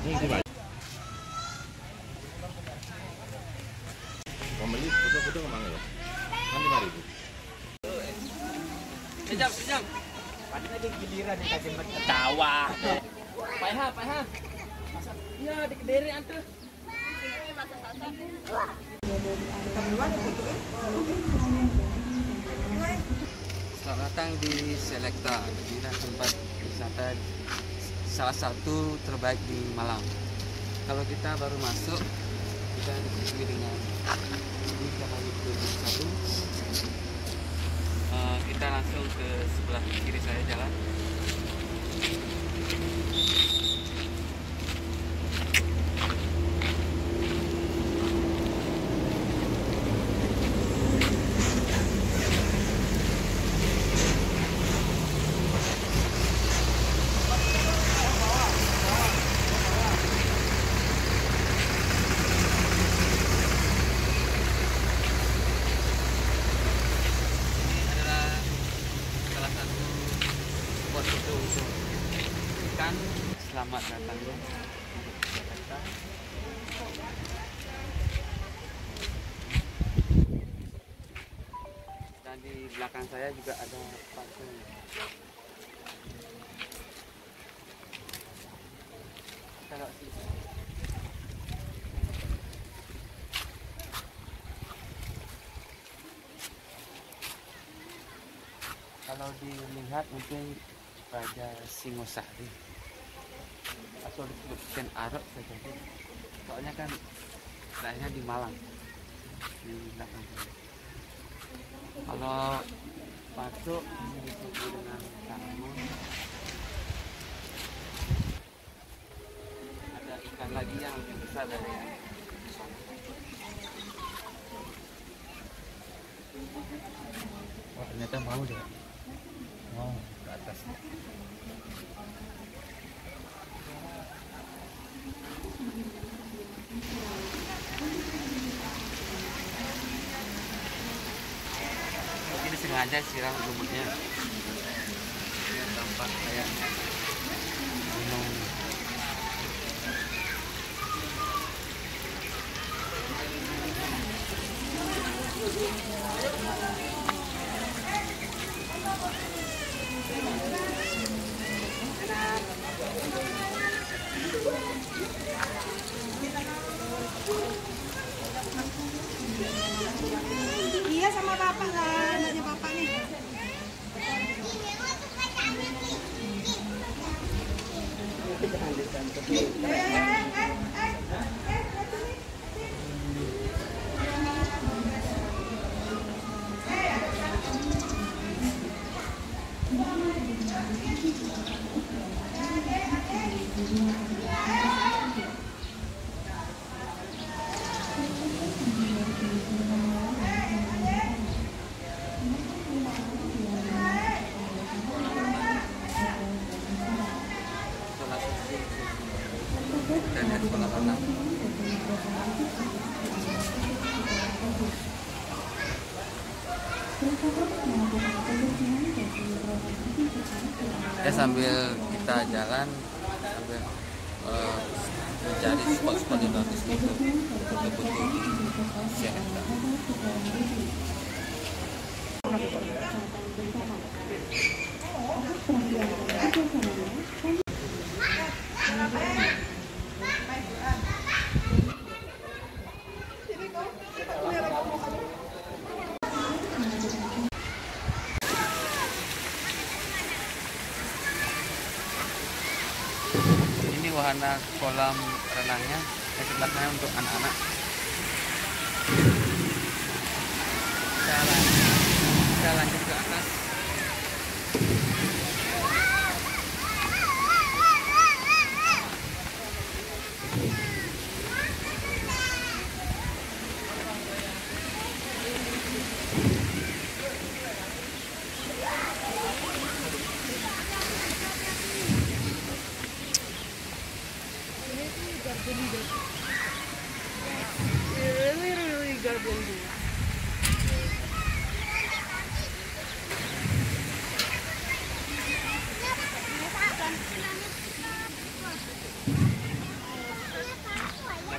Mau beli foto-foto kemana ya? Kan 5.000. Sejam. Padi lagi giliran yang kasih macam tawa. Payah. Iya, di kediri antu. Selamat datang di Selekta, inilah tempat wisata salah satu terbaik di Malang. Kalau kita baru masuk, kita disuguhi dengan ini kamar satu. Kita langsung ke sebelah kiri saya jalan. Selamat datang di Jakarta. Dan di belakang saya juga ada patung. Kalau dilihat mungkin Raja Singosari atau disebutkan Arab saja, soalnya kan daerahnya di Malang di belakang. Kalau masuk ini disebut dengan Karamun. Ada ikan lagi yang lebih besar dari yang di sana. Wah, ternyata mau deh. Mau ke atas. Ini sengaja siram lumutnya. Ini tampak kayak gunung. Iya sama bapak kan, anaknya bapak nih. Ya, sambil kita jalan sambil mencari spot-spot yang bagus untuk foto-foto di Selekta. Ini wahana kolam renangnya, yang sebelah sana untuk anak-anak. Kita lanjut ke atas. Literally garbage.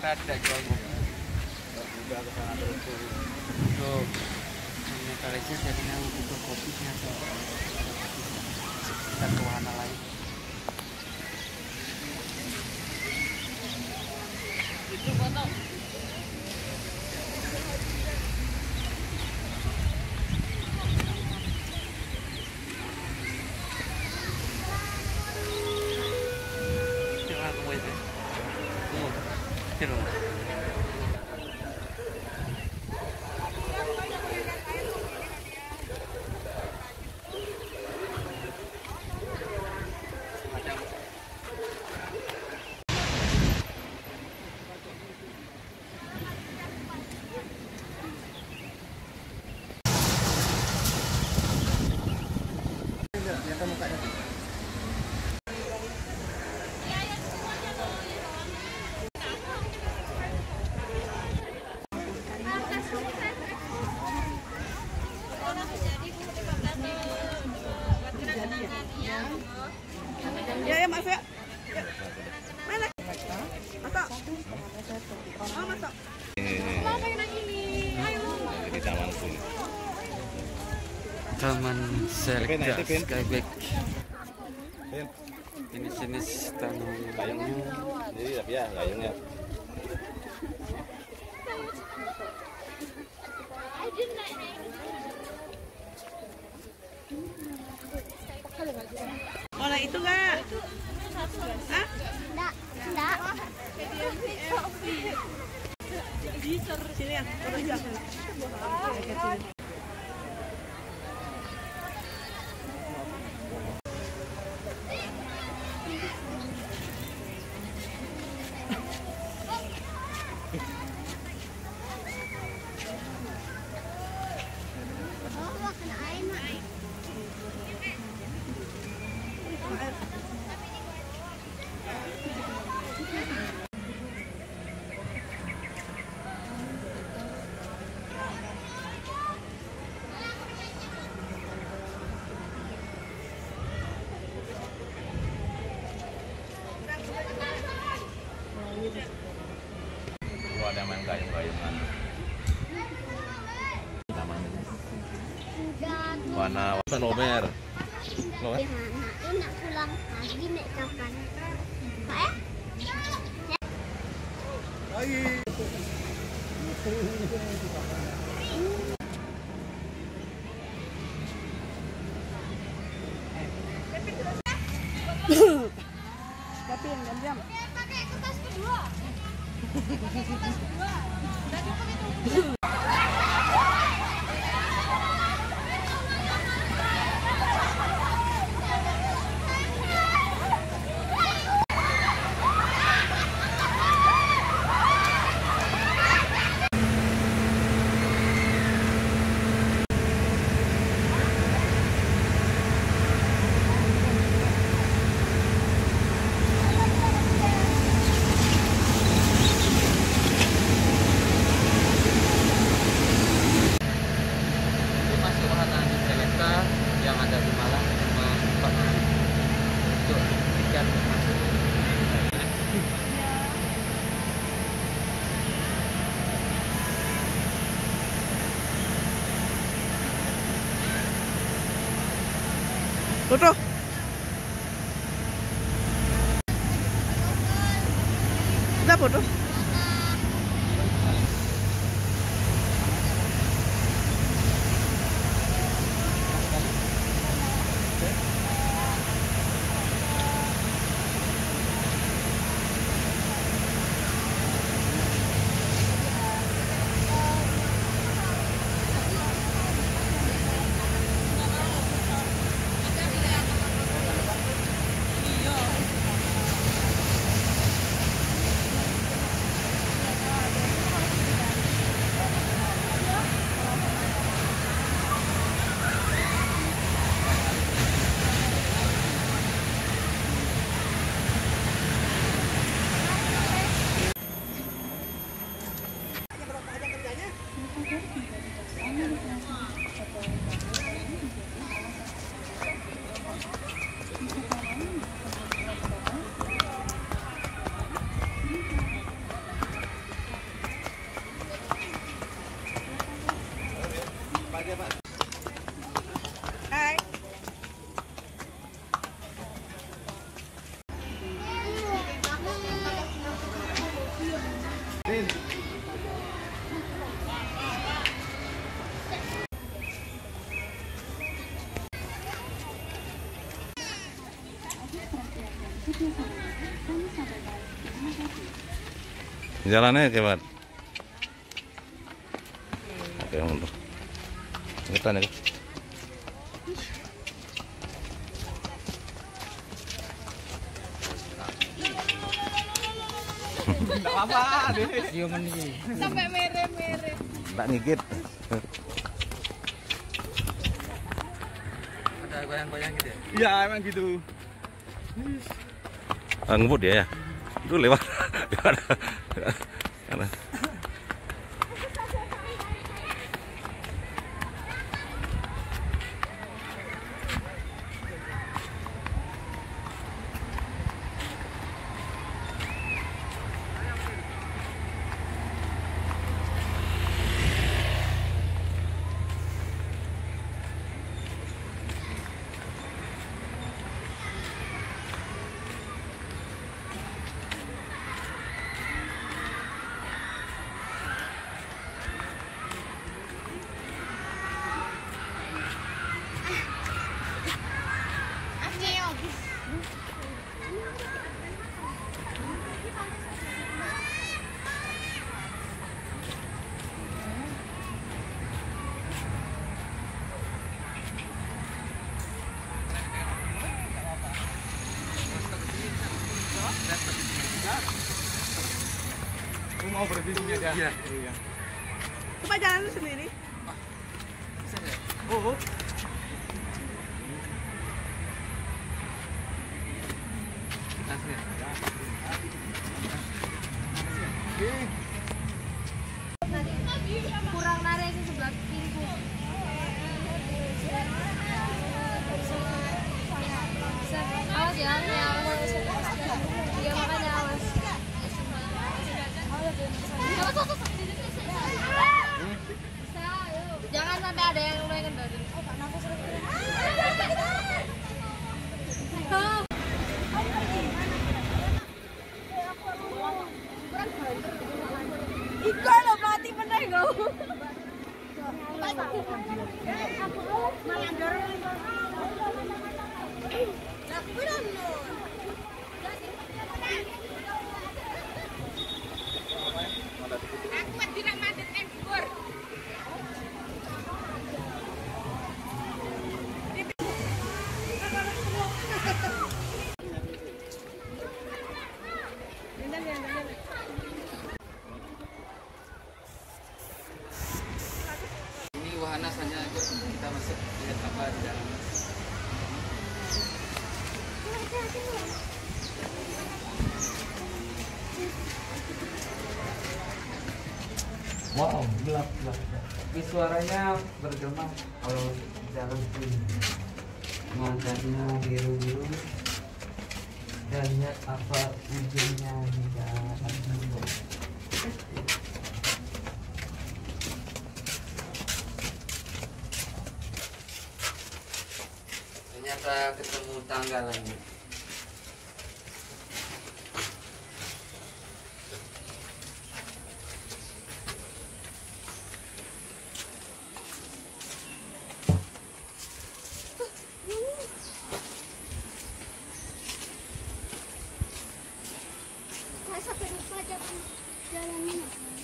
ada jual mobil. Udah ke sana terus tuh. Tuh, Malaysia jadi mau buka kopinya tuh. Kita ke wahana lain. Itu foto. Coba aku itu. Coba. Kelihatan mukanya tuh. Ya, Mas ya. Mana? Masuk. Oh, masuk. Di taman pun. Taman Selekta Skybike. Pin, Ini jenis tanaman. jadi ya gayungnya. Oh, nah itu enggak? Hah? Enggak. Sini ya. Foto aja. Oh, makan air, Mak. Gua ada main gayung-gayungan. Taman ini. Udah. Warna Nomer. Loh, Ya, nah, nak pulang lagi naik kapan? Pak ya? Tapi yang diam-diam. Pakai kertas kedua. Ini masuk wahana di Selekta yang ada di Malang cuma 4.000 untuk tiket masuk. Foto. Udah foto. Jalannya cepat. Oke, mundur. Ngetan ya. Enggak apa-apa deh. Ciuman ini. Sampai mere-mere. Tak ngigit. Ada goyang-goyang gitu ya? Iya emang gitu. Ngebut dia ya. Itu lewat. Aku mau berhenti sini aja. Iya. Iya. Coba jalan sendiri. Bisa ya? Oh. Langsung ya? Kurang narik ke sebelah kiri. Awas ya, awas. Iya makanya awas. Jangan sampai ada yang mulai kendali. Iko lo mati bener gak? Ini wahana hanya ikut kita masuk lihat apa di dalam. Wow, gelap. Tapi suaranya bergema kalau jalan sini. Matanya biru-biru. Dan lihat apa ujungnya di dalam. Ternyata ketemu tangga lagi. Sampai lupa jalannya.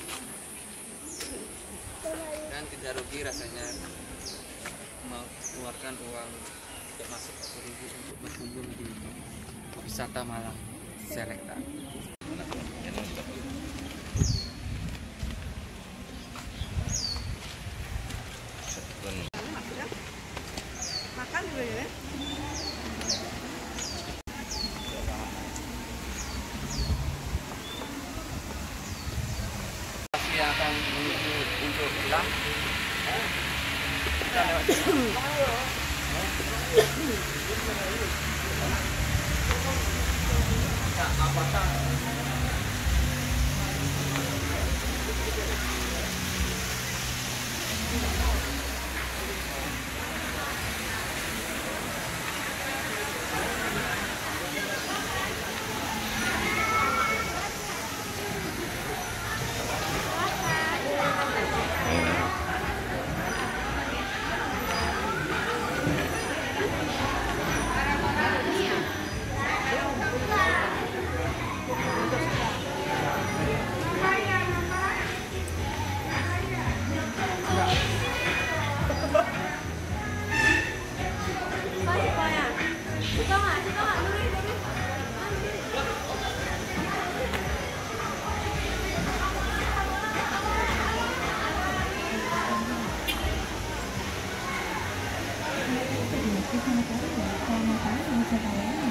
Dan tidak rugi rasanya mengeluarkan uang untuk masuk 10.000 untuk berkunjung di wisata Malang Selekta. Makan juga ya. Pasti akan menuju untuk pulang. Kita lewat sini. Apakah Di sana kalian, kalau mau kalian bisa kalian